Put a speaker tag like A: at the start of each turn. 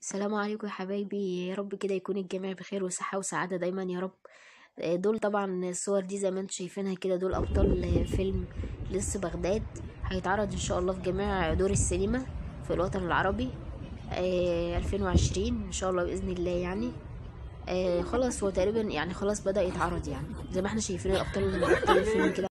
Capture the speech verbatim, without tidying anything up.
A: السلام عليكم يا حبايبي، يا رب كده يكون الجميع بخير وصحة وسعادة دايما يا رب. آه، دول طبعا الصور دي زي ما انتم شايفينها كده، دول أبطال آه، فيلم لص بغداد. هيتعرض إن شاء الله في جميع دور السينما في الوطن العربي آه، ألفين وعشرين إن شاء الله بإذن الله يعني. آه، خلاص هو تقريبا يعني خلاص بدأ يتعرض، يعني زي ما احنا شايفين الأبطال أبطال الفيلم كده.